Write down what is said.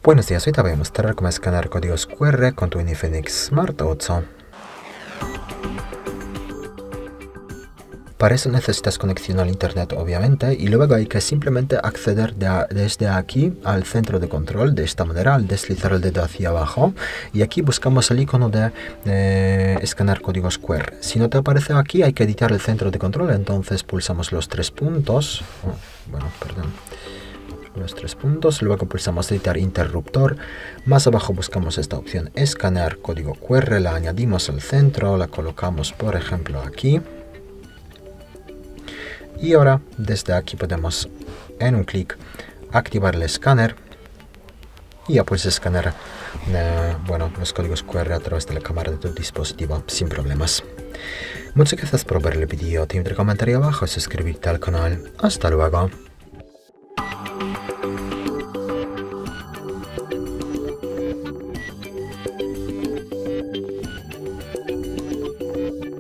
Buenos días, hoy te voy a mostrar cómo escanear códigos QR con tu Infinix Smart 8. Para eso necesitas conexión al internet, obviamente, y luego hay que simplemente acceder desde aquí al centro de control de esta manera, al deslizar el dedo hacia abajo, y aquí buscamos el icono de escanear códigos QR. Si no te aparece aquí, hay que editar el centro de control, entonces pulsamos los tres puntos. Los tres puntos, luego pulsamos editar interruptor, más abajo buscamos esta opción escanear código QR, la añadimos al centro, la colocamos por ejemplo aquí y ahora desde aquí podemos en un clic activar el escáner y ya puedes escanear los códigos QR a través de la cámara de tu dispositivo sin problemas. Muchas gracias por ver el vídeo, te invito a comentar abajo y suscribirte al canal. Hasta luego.